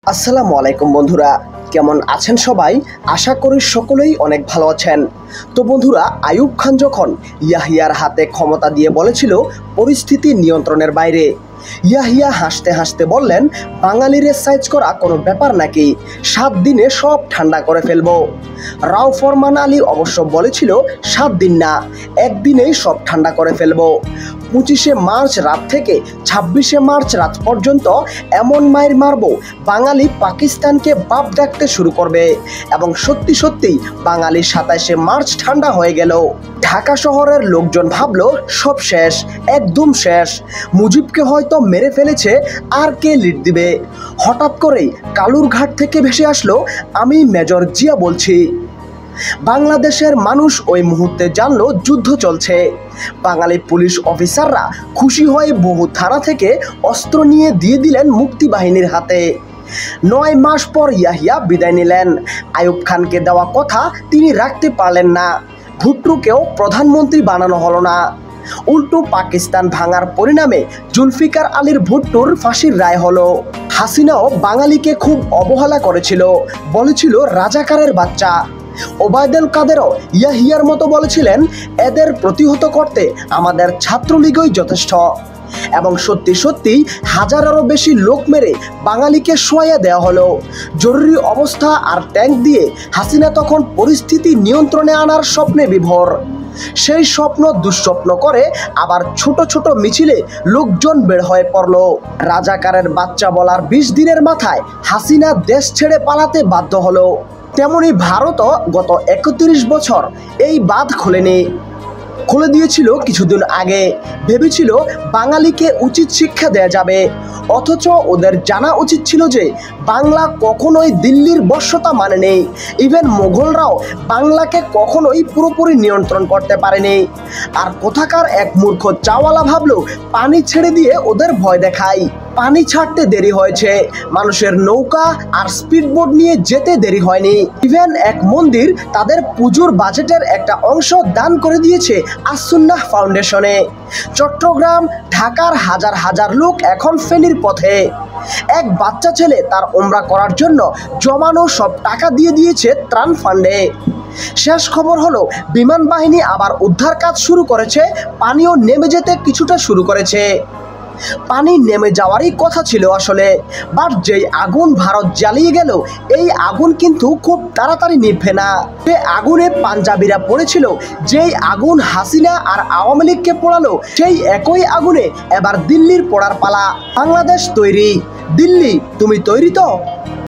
আসসালামু আলাইকুম বন্ধুরা, কেমন আছেন সবাই? আশা করি সকলেই অনেক ভালো আছেন। তো বন্ধুরা, আইয়ুব খান যখন ইয়াহিয়ার হাতে ক্ষমতা দিয়ে বলেছিল পরিস্থিতি নিয়ন্ত্রণের বাইরে, ইয়াহিয়া হাসতে হাসতে বললেন, বাঙালিরে সাইজ করা কোনো ব্যাপার নাকি, 7 দিনে সব ঠান্ডা করে ফেলবো। রাও ফরমান আলী অবশ্য বলেছিল 7 দিন না, একদিনেই সব ঠান্ডা করে ফেলবো। 25শে মার্চ রাত থেকে 26শে মার্চ রাত পর্যন্ত এমন মাইর মারবো, বাঙালি পাকিস্তানকে বাপ ডাকতে শুরু করবে। এবং সত্যি সত্যি বাঙালি 27শে মার্চ ঠান্ডা হয়ে গেল। ঢাকা শহরের লোকজন ভাবলো সব শেষ, একদম শেষ, মুজিবকে হয়তো মেরে ফেলেছে, আর কে লিড দিবে। হঠাৎ করেই কালুরঘাট থেকে ভেসে আসলো, আমি মেজর জিয়া বলছি। বাংলাদেশের মানুষ ওই মুহূর্তে জানলো যুদ্ধ চলছে। বাঙালি পুলিশ অফিসাররা খুশি হয়ে বহু থানা থেকে অস্ত্র নিয়ে দিয়ে দিলেন মুক্তিবাহিনীর হাতে। 9 মাস পর ইয়াহিয়া বিদায় নিলেন। আইয়ুব খানকে দেওয়া কথা তিনি রাখতে পারলেন না। ভুট্টোকেও প্রধানমন্ত্রী বানানো হলো না। উল্টো পাকিস্তান ভাঙার পরিণামে জুলফিকার আলীর ভুট্টোর ফাঁসির রায় হলো। হাসিনাও বাঙালিকে খুব অবহেলা করেছিল, বলেছিল রাজাকারের বাচ্চা। ওবায়দুল কাদেরও ইয়াহিয়ার মতো বলেছিলেন, এদের প্রতিহত করতে আমাদের ছাত্রলীগই যথেষ্ট। এবং সত্যি সত্যি হাজারেরও বেশি লোক মেরে বাঙালিকে শোয়াইয়া দেওয়া হলো। জরুরি অবস্থা আর ট্যাঙ্ক দিয়ে হাসিনা তখন পরিস্থিতি নিয়ন্ত্রণে আনার স্বপ্নে বিভোর। সেই স্বপ্ন দুঃস্বপ্ন করে আবার ছোট ছোট মিছিলে লোকজন বের হয়ে পড়ল। রাজাকারের বাচ্চা বলার 20 দিনের মাথায় হাসিনা দেশ ছেড়ে পালাতে বাধ্য হলো। তেমনি ভারতও গত 31 বছর এই বাঁধ খুলে দিয়েছিল কিছুদিন আগে। ভেবেছিল বাঙালিকে উচিত শিক্ষা দেয়া যাবে, অথচ ওদের জানা উচিত ছিল যে বাংলা কখনোই দিল্লির বশ্যতা মানেনি। ইভেন মোগলরাও বাংলাকে কখনোই পুরোপুরি নিয়ন্ত্রণ করতে পারেনি। আর কোথাকার এক মূর্খ চাওয়ালা ভাবলো পানি ছেড়ে দিয়ে ওদের ভয় দেখায়। পানি ছাড়তে দেরি হয়েছে, মানুষের নৌকা আর স্পিডবোট নিয়ে যেতে দেরি হয়নি। ইভেন এক মন্দির তাদের পুজোর বাজেটের একটা অংশ দান করে দিয়েছে আস-সুন্নাহ ফাউন্ডেশনে। চট্টগ্রাম, ঢাকার হাজার হাজার লোক এখন ফেনীর পথে। এক বাচ্চা ছেলে তার ওমরা করার জন্য জমানো সব টাকা দিয়ে দিয়েছে ত্রাণ ফান্ডে। শেষ খবর হলো, বিমান বাহিনী আবার উদ্ধার কাজ শুরু করেছে, পানিও নেমে যেতে কিছুটা শুরু করেছে। পানি নেমে যাওয়ারই কথা ছিল আসলে, বাট যেই আগুন ভারত জ্বালিয়ে গেল, এই আগুন কিন্তু খুব তাড়াতাড়ি নিভবে না। যে আগুনে পাঞ্জাবিরা পড়েছিল, যেই আগুন হাসিনা আর আওয়ামী লীগকে পোড়ালো, সেই একই আগুনে এবার দিল্লির পোড়ার পালা। বাংলাদেশ তৈরি, দিল্লি তুমি তৈরি তো?